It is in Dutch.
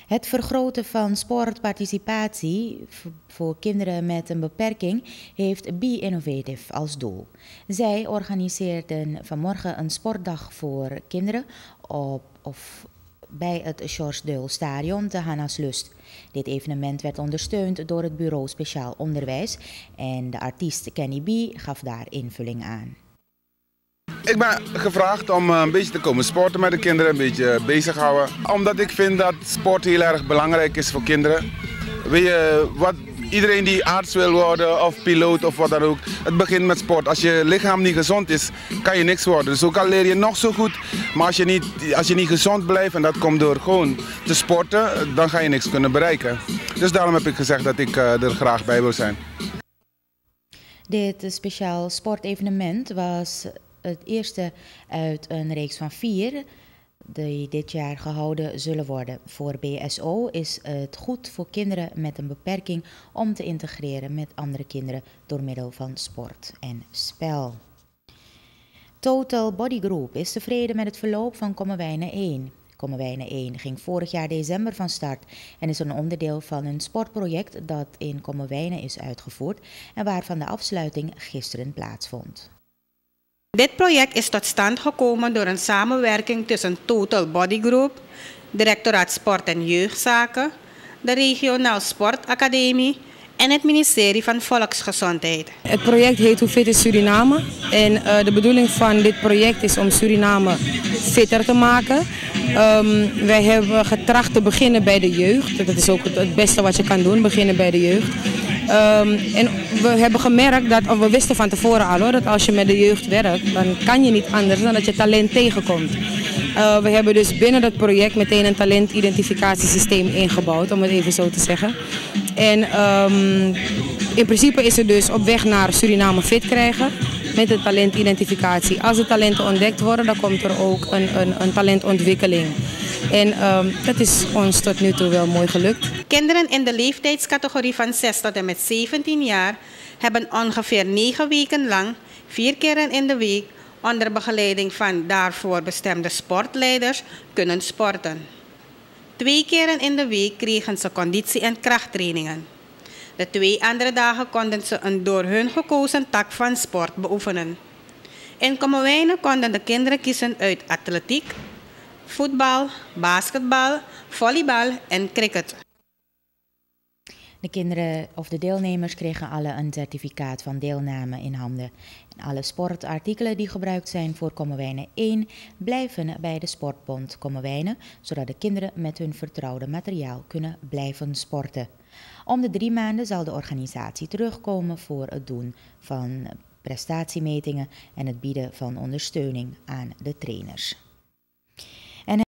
Het vergroten van sportparticipatie voor kinderen met een beperking heeft Be Innovative als doel. Zij organiseerden vanmorgen een sportdag voor kinderen bij het George Deul Stadion te Hannaslust. Dit evenement werd ondersteund door het Bureau Speciaal Onderwijs en de artiest Kenny B gaf daar invulling aan. Ik ben gevraagd om een beetje te komen sporten met de kinderen, een beetje bezighouden. Omdat ik vind dat sport heel erg belangrijk is voor kinderen. Weet je, iedereen die arts wil worden of piloot of wat dan ook, het begint met sport. Als je lichaam niet gezond is, kan je niks worden. Dus ook al leer je nog zo goed, maar als je niet gezond blijft, en dat komt door gewoon te sporten, dan ga je niks kunnen bereiken. Dus daarom heb ik gezegd dat ik er graag bij wil zijn. Dit speciaal sportevenement was het eerste uit een reeks van 4 die dit jaar gehouden zullen worden. Voor BSO is het goed voor kinderen met een beperking om te integreren met andere kinderen door middel van sport en spel. Total Body Group is tevreden met het verloop van Kommerwijnen 1. Kommerwijnen 1 ging vorig jaar december van start en is een onderdeel van een sportproject dat in Kommerwijnen is uitgevoerd en waarvan de afsluiting gisteren plaatsvond. Dit project is tot stand gekomen door een samenwerking tussen Total Body Group, Directoraat Sport en Jeugdzaken, de Regionaal Sportacademie en het ministerie van Volksgezondheid. Het project heet Hoe Fit is Suriname? En de bedoeling van dit project is om Suriname fitter te maken. Wij hebben getracht te beginnen bij de jeugd. Dat is ook het beste wat je kan doen, beginnen bij de jeugd. En we hebben gemerkt dat, we wisten van tevoren al hoor, dat als je met de jeugd werkt, dan kan je niet anders dan dat je talent tegenkomt. We hebben dus binnen dat project meteen een talentidentificatiesysteem ingebouwd, om het even zo te zeggen. En in principe is het dus op weg naar Suriname fit krijgen met de talentidentificatie. Als de talenten ontdekt worden, dan komt er ook een talentontwikkeling. En dat is ons tot nu toe wel mooi gelukt. Kinderen in de leeftijdscategorie van 6 tot en met 17 jaar hebben ongeveer 9 weken lang, 4 keer in de week, onder begeleiding van daarvoor bestemde sportleiders kunnen sporten. 2 keer in de week kregen ze conditie- en krachttrainingen. De 2 andere dagen konden ze een door hun gekozen tak van sport beoefenen. In Kommerwijnen konden de kinderen kiezen uit atletiek, voetbal, basketbal, volleybal en cricket. De kinderen of de deelnemers kregen alle een certificaat van deelname in handen. En alle sportartikelen die gebruikt zijn voor Kommerwijnen 1 blijven bij de Sportbond Kommerwijnen, zodat de kinderen met hun vertrouwde materiaal kunnen blijven sporten. Om de 3 maanden zal de organisatie terugkomen voor het doen van prestatiemetingen en het bieden van ondersteuning aan de trainers.